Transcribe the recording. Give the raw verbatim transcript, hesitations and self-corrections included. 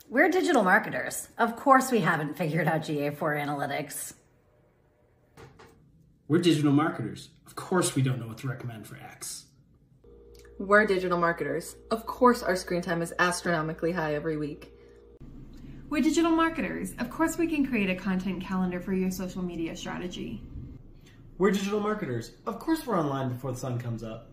We're digital marketers. Of course we haven't figured out G A four analytics. We're digital marketers. Of course we don't know what to recommend for X. We're digital marketers. Of course our screen time is astronomically high every week. We're digital marketers. Of course we can create a content calendar for your social media strategy. We're digital marketers. Of course we're online before the sun comes up.